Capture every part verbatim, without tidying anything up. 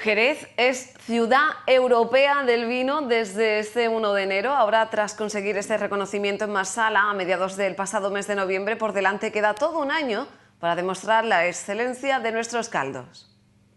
Jerez es Ciudad Europea del Vino desde este uno de enero. Ahora, tras conseguir este reconocimiento en Marsala a mediados del pasado mes de noviembre, por delante queda todo un año para demostrar la excelencia de nuestros caldos.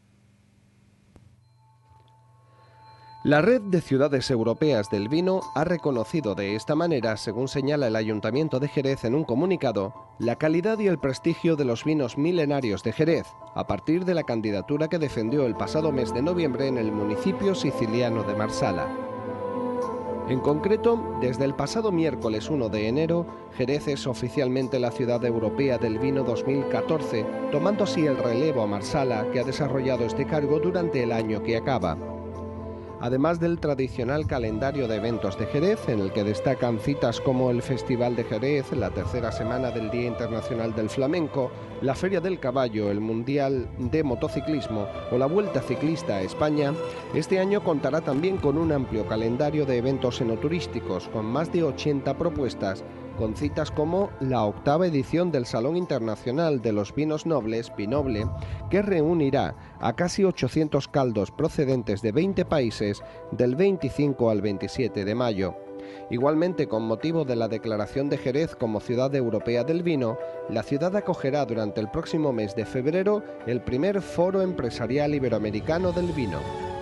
La Red de Ciudades Europeas del Vino ha reconocido de esta manera, según señala el Ayuntamiento de Jerez en un comunicado, la calidad y el prestigio de los vinos milenarios de Jerez, a partir de la candidatura que defendió el pasado mes de noviembre en el municipio siciliano de Marsala. En concreto, desde el pasado miércoles uno de enero, Jerez es oficialmente la Ciudad Europea del Vino dos mil catorce, tomando así el relevo a Marsala, que ha desarrollado este cargo durante el año que acaba. Además del tradicional calendario de eventos de Jerez, en el que destacan citas como el Festival de Jerez, la tercera semana del Día Internacional del Flamenco, la Feria del Caballo, el Mundial de Motociclismo o la Vuelta Ciclista a España, este año contará también con un amplio calendario de eventos enoturísticos, con más de ochenta propuestas, con citas como la octava edición del Salón Internacional de los Vinos Nobles, Vinoble, que reunirá a casi ochocientos caldos procedentes de veinte países del veinticinco al veintisiete de mayo. Igualmente, con motivo de la declaración de Jerez como Ciudad Europea del Vino, la ciudad acogerá durante el próximo mes de febrero el primer Foro Empresarial Iberoamericano del Vino.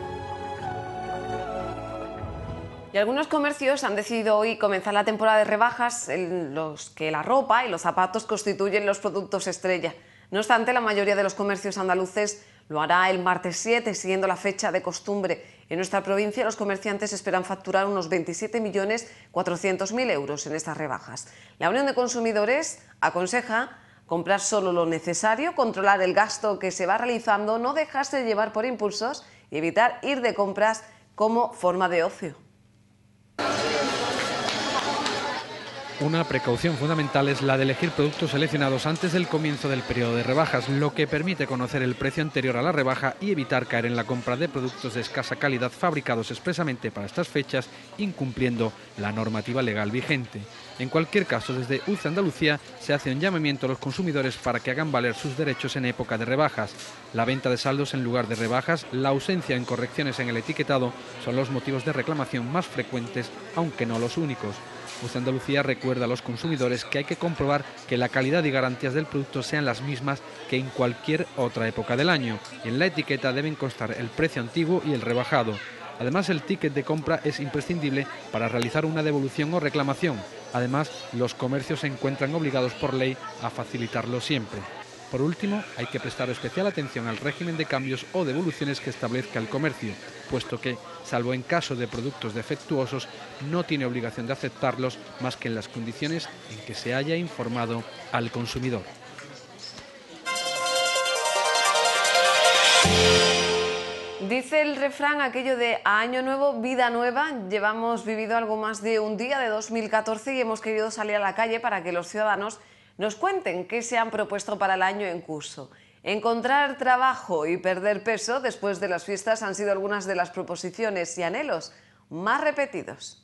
Y algunos comercios han decidido hoy comenzar la temporada de rebajas en los que la ropa y los zapatos constituyen los productos estrella. No obstante, la mayoría de los comercios andaluces lo hará el martes siete, siguiendo la fecha de costumbre. En nuestra provincia, los comerciantes esperan facturar unos veintisiete millones cuatrocientos mil euros en estas rebajas. La Unión de Consumidores aconseja comprar solo lo necesario, controlar el gasto que se va realizando, no dejarse llevar por impulsos y evitar ir de compras como forma de ocio. Una precaución fundamental es la de elegir productos seleccionados antes del comienzo del periodo de rebajas, lo que permite conocer el precio anterior a la rebaja y evitar caer en la compra de productos de escasa calidad fabricados expresamente para estas fechas, incumpliendo la normativa legal vigente. En cualquier caso, desde U C E Andalucía se hace un llamamiento a los consumidores para que hagan valer sus derechos en época de rebajas. La venta de saldos en lugar de rebajas, la ausencia en correcciones en el etiquetado son los motivos de reclamación más frecuentes, aunque no los únicos. U C E Andalucía recuerda a los consumidores que hay que comprobar que la calidad y garantías del producto sean las mismas que en cualquier otra época del año. En la etiqueta deben constar el precio antiguo y el rebajado. Además, el ticket de compra es imprescindible para realizar una devolución o reclamación. Además, los comercios se encuentran obligados por ley a facilitarlo siempre. Por último, hay que prestar especial atención al régimen de cambios o devoluciones que establezca el comercio, puesto que, salvo en caso de productos defectuosos, no tiene obligación de aceptarlos más que en las condiciones en que se haya informado al consumidor. Dice el refrán aquello de a año nuevo, vida nueva. Llevamos vivido algo más de un día de dos mil catorce y hemos querido salir a la calle para que los ciudadanos nos cuenten qué se han propuesto para el año en curso. Encontrar trabajo y perder peso después de las fiestas han sido algunas de las proposiciones y anhelos más repetidos.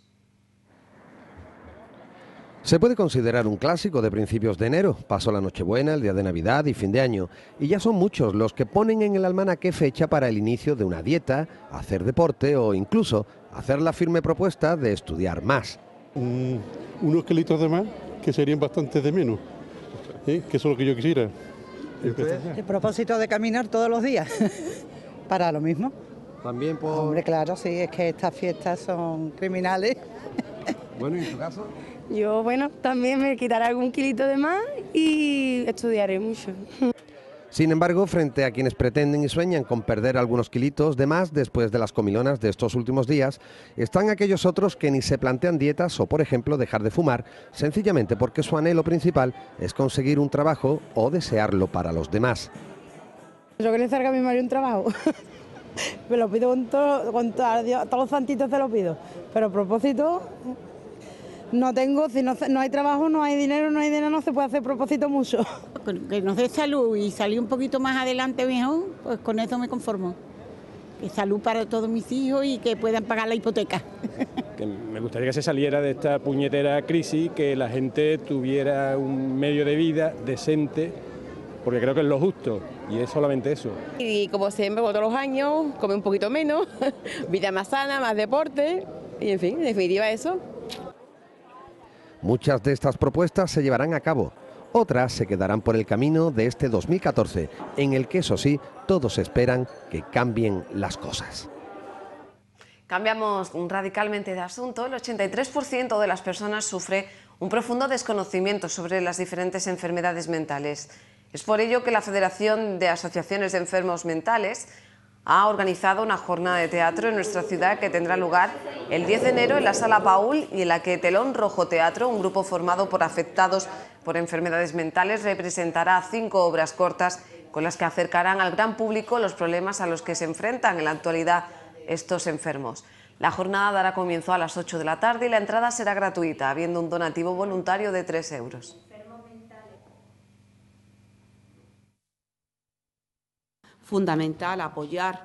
Se puede considerar un clásico de principios de enero. Pasó la Nochebuena, el día de Navidad y fin de año. Y ya son muchos los que ponen en el almanaque fecha para el inicio de una dieta, hacer deporte o incluso hacer la firme propuesta de estudiar más. Mm, unos kilitos de más que serían bastantes de menos, ¿eh? Que eso es lo que yo quisiera. El propósito de caminar todos los días, para lo mismo. También por... Hombre, claro, sí, es que estas fiestas son criminales. Bueno, ¿y en tu caso? Yo, bueno, también me quitaré algún kilito de más y estudiaré mucho. Sin embargo, frente a quienes pretenden y sueñan con perder algunos kilitos de más después de las comilonas de estos últimos días, están aquellos otros que ni se plantean dietas o, por ejemplo, dejar de fumar, sencillamente porque su anhelo principal es conseguir un trabajo o desearlo para los demás. Yo que le salga a mi marido un trabajo. Me lo pido con todo, con todo, a Dios, todos los santitos se lo pido. Pero a propósito, no tengo, si no, no hay trabajo, no hay dinero, no hay dinero, no se puede hacer propósito mucho. Que nos dé salud y salir un poquito más adelante mejor, pues con eso me conformo. Que salud para todos mis hijos y que puedan pagar la hipoteca. Que me gustaría que se saliera de esta puñetera crisis, que la gente tuviera un medio de vida decente porque creo que es lo justo y es solamente eso. Y como siempre, como todos los años, come un poquito menos, vida más sana, más deporte y en fin, en definitiva eso. Muchas de estas propuestas se llevarán a cabo, otras se quedarán por el camino de este dos mil catorce, en el que eso sí, todos esperan que cambien las cosas. Cambiamos radicalmente de asunto. El ochenta y tres por ciento de las personas sufre un profundo desconocimiento sobre las diferentes enfermedades mentales. Es por ello que la Federación de Asociaciones de Enfermos Mentales ha organizado una jornada de teatro en nuestra ciudad que tendrá lugar el diez de enero en la Sala Paul y en la que Telón Rojo Teatro, un grupo formado por afectados por enfermedades mentales, representará cinco obras cortas con las que acercarán al gran público los problemas a los que se enfrentan en la actualidad estos enfermos. La jornada dará comienzo a las ocho de la tarde y la entrada será gratuita, habiendo un donativo voluntario de tres euros. Fundamental apoyar,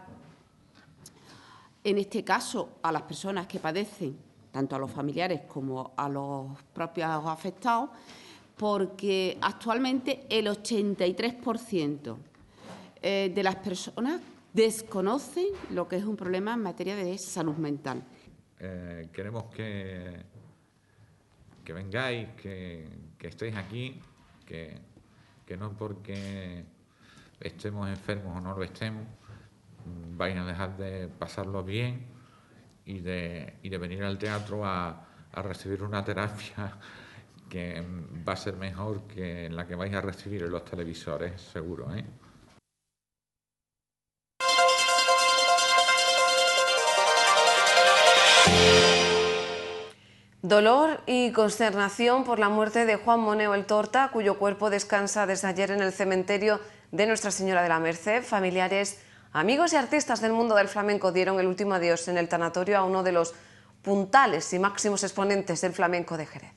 en este caso, a las personas que padecen, tanto a los familiares como a los propios afectados, porque actualmente el ochenta y tres por ciento de las personas desconocen lo que es un problema en materia de salud mental. Eh, queremos que, que vengáis, que, que estéis aquí, que, que no porque estemos enfermos o no lo estemos, vais a dejar de pasarlo bien y de, y de venir al teatro a, a recibir una terapia que va a ser mejor que la que vais a recibir en los televisores, seguro, ¿eh? Dolor y consternación por la muerte de Juan Moneo el Torta, cuyo cuerpo descansa desde ayer en el cementerio de Nuestra Señora de la Merced. Familiares, amigos y artistas del mundo del flamenco dieron el último adiós en el tanatorio a uno de los puntales y máximos exponentes del flamenco de Jerez.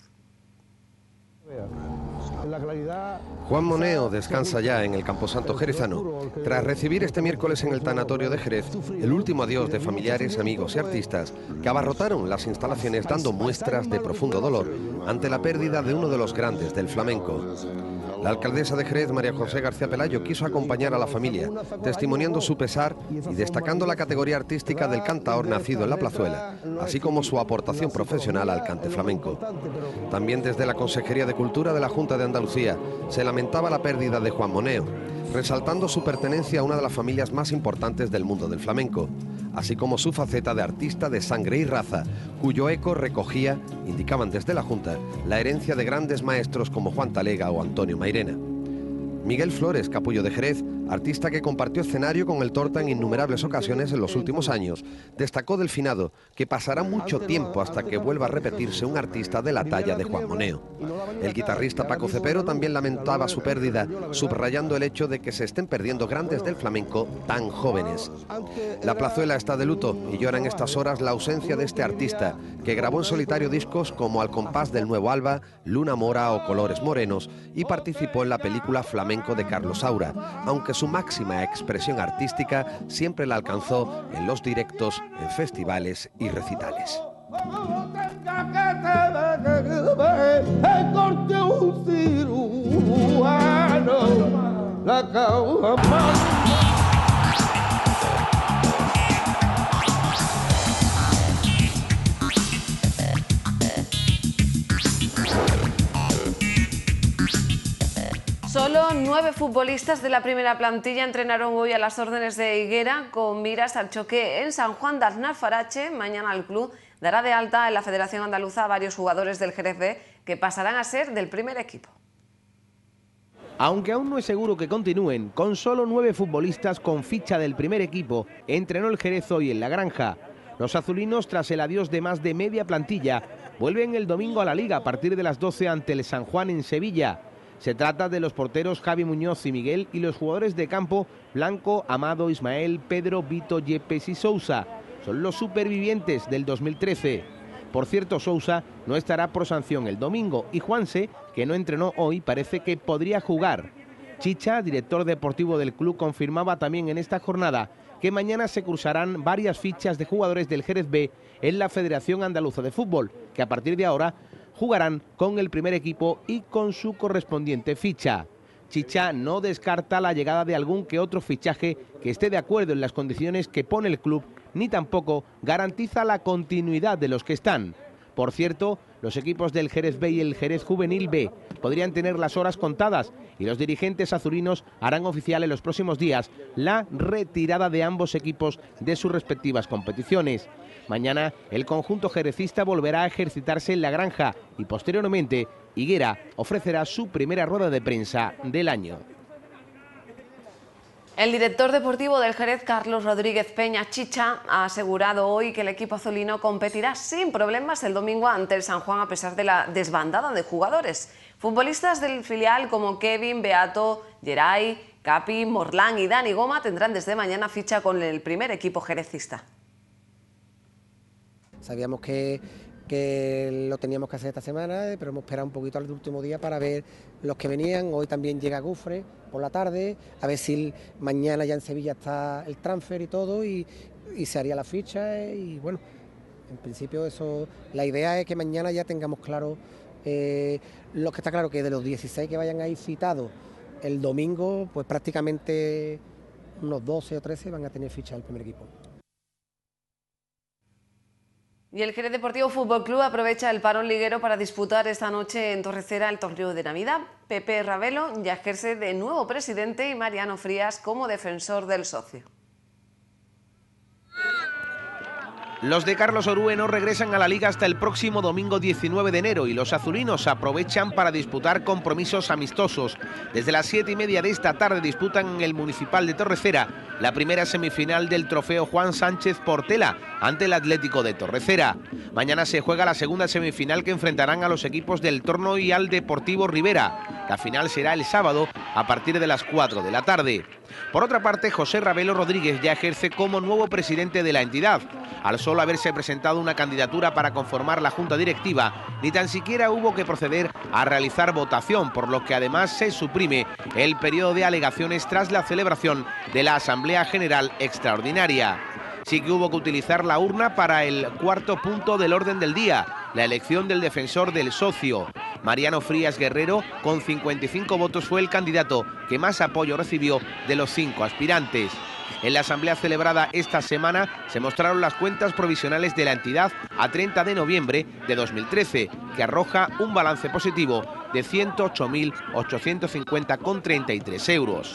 Juan Moneo descansa ya en el Camposanto jerezano, tras recibir este miércoles en el tanatorio de Jerez el último adiós de familiares, amigos y artistas que abarrotaron las instalaciones dando muestras de profundo dolor ante la pérdida de uno de los grandes del flamenco. La alcaldesa de Jerez, María José García Pelayo, quiso acompañar a la familia, testimoniando su pesar y destacando la categoría artística del cantaor nacido en la Plazuela, así como su aportación profesional al cante flamenco. También desde la Consejería de Cultura de la Junta de Andalucía se lamentaba la pérdida de Juan Moneo, resaltando su pertenencia a una de las familias más importantes del mundo del flamenco, así como su faceta de artista de sangre y raza, cuyo eco recogía, indicaban desde la Junta, la herencia de grandes maestros como Juan Talega o Antonio Mairena. Miguel Flores, capullo de Jerez, artista que compartió escenario con el Torta en innumerables ocasiones en los últimos años, destacó del finado que pasará mucho tiempo hasta que vuelva a repetirse un artista de la talla de Juan Moneo. El guitarrista Paco Cepero también lamentaba su pérdida, subrayando el hecho de que se estén perdiendo grandes del flamenco tan jóvenes. La Plazuela está de luto y llora en estas horas la ausencia de este artista, que grabó en solitario discos como Al compás del nuevo alba, Luna Mora o Colores Morenos, y participó en la película Flamenco de Carlos Saura, aunque su máxima expresión artística siempre la alcanzó en los directos, en festivales y recitales. Solo nueve futbolistas de la primera plantilla entrenaron hoy a las órdenes de Higuera con miras al choque en San Juan de Aznalfarache. Mañana el club dará de alta en la Federación Andaluza a varios jugadores del Jerez B que pasarán a ser del primer equipo. Aunque aún no es seguro que continúen, con solo nueve futbolistas con ficha del primer equipo, entrenó el Jerez hoy en La Granja. Los azulinos, tras el adiós de más de media plantilla, vuelven el domingo a la Liga a partir de las doce ante el San Juan en Sevilla. Se trata de los porteros Javi Muñoz y Miguel y los jugadores de campo Blanco, Amado, Ismael, Pedro, Vito, Yepes y Sousa. Son los supervivientes del dos mil trece. Por cierto, Sousa no estará por sanción el domingo y Juanse, que no entrenó hoy, parece que podría jugar. Chicha, director deportivo del club, confirmaba también en esta jornada que mañana se cruzarán varias fichas de jugadores del Jerez B en la Federación Andaluza de Fútbol, que a partir de ahora jugarán con el primer equipo y con su correspondiente ficha. Chicha no descarta la llegada de algún que otro fichaje que esté de acuerdo en las condiciones que pone el club, ni tampoco garantiza la continuidad de los que están. Por cierto, los equipos del Jerez B y el Jerez Juvenil B podrían tener las horas contadas y los dirigentes azurinos harán oficial en los próximos días la retirada de ambos equipos de sus respectivas competiciones. Mañana el conjunto jerecista volverá a ejercitarse en La Granja y posteriormente Higuera ofrecerá su primera rueda de prensa del año. El director deportivo del Jerez, Carlos Rodríguez Peña Chicha, ha asegurado hoy que el equipo azulino competirá sin problemas el domingo ante el San Juan a pesar de la desbandada de jugadores. Futbolistas del filial como Kevin, Beato, Geray, Capi, Morlán y Dani Goma tendrán desde mañana ficha con el primer equipo jerecista. Sabíamos que, que lo teníamos que hacer esta semana, pero hemos esperado un poquito al último día para ver los que venían. Hoy también llega Gufre por la tarde, a ver si mañana ya en Sevilla está el transfer y todo, y, y se haría la ficha. Y bueno, en principio eso, la idea es que mañana ya tengamos claro, eh, lo que está claro que de los dieciséis que vayan ahí citados el domingo, pues prácticamente unos doce o trece van a tener ficha del primer equipo. Y el Jerez Deportivo Fútbol Club aprovecha el parón liguero para disputar esta noche en Torrecera el torneo de Navidad. Pepe Ravelo ya ejerce de nuevo presidente y Mariano Frías como defensor del socio. Los de Carlos Orue no regresan a la Liga hasta el próximo domingo diecinueve de enero y los azulinos aprovechan para disputar compromisos amistosos. Desde las siete y media de esta tarde disputan en el Municipal de Torrecera la primera semifinal del trofeo Juan Sánchez Portela ante el Atlético de Torrecera. Mañana se juega la segunda semifinal que enfrentarán a los equipos del Torno y al Deportivo Rivera. La final será el sábado a partir de las cuatro de la tarde. Por otra parte, José Ravelo Rodríguez ya ejerce como nuevo presidente de la entidad. Al solo haberse presentado una candidatura para conformar la junta directiva, ni tan siquiera hubo que proceder a realizar votación, por lo que además se suprime el periodo de alegaciones tras la celebración de la Asamblea General Extraordinaria. Sí que hubo que utilizar la urna para el cuarto punto del orden del día, la elección del defensor del socio. Mariano Frías Guerrero, con cincuenta y cinco votos, fue el candidato que más apoyo recibió de los cinco aspirantes. En la asamblea celebrada esta semana se mostraron las cuentas provisionales de la entidad a treinta de noviembre de dos mil trece, que arroja un balance positivo de ciento ocho mil ochocientos cincuenta coma treinta y tres euros.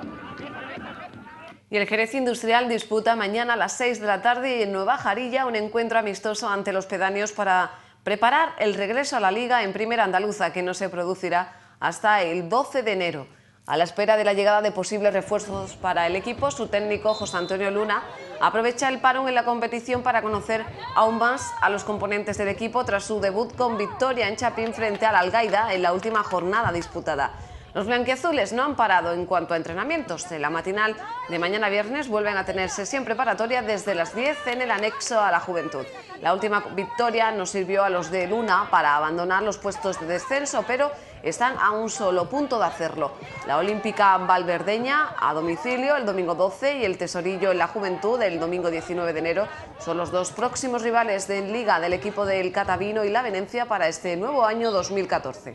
Y el Jerez Industrial disputa mañana a las seis de la tarde en Nueva Jarilla un encuentro amistoso ante los pedáneos para preparar el regreso a la Liga en Primera Andaluza, que no se producirá hasta el doce de enero. A la espera de la llegada de posibles refuerzos para el equipo, su técnico José Antonio Luna aprovecha el parón en la competición para conocer aún más a los componentes del equipo tras su debut con victoria en Chapín frente al Algaida en la última jornada disputada. Los blanquiazules no han parado en cuanto a entrenamientos. En la matinal de mañana viernes vuelven a tener sesión preparatoria desde las diez en el anexo a la Juventud. La última victoria nos sirvió a los de Luna para abandonar los puestos de descenso, pero están a un solo punto de hacerlo. La Olímpica Valverdeña a domicilio el domingo doce y el Tesorillo en la Juventud el domingo diecinueve de enero son los dos próximos rivales de Liga del equipo del Catavino y la Venencia para este nuevo año dos mil catorce.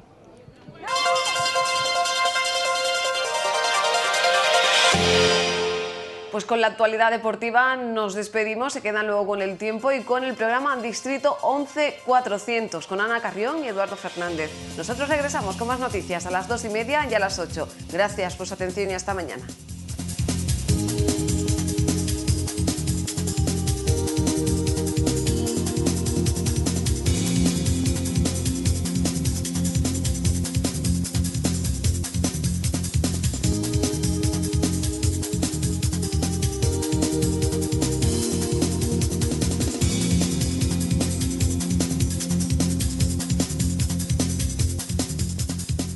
Pues con la actualidad deportiva nos despedimos, se quedan luego con el tiempo y con el programa Distrito once cuatrocientos con Ana Carrión y Eduardo Fernández. Nosotros regresamos con más noticias a las dos y media y a las ocho. Gracias por su atención y hasta mañana.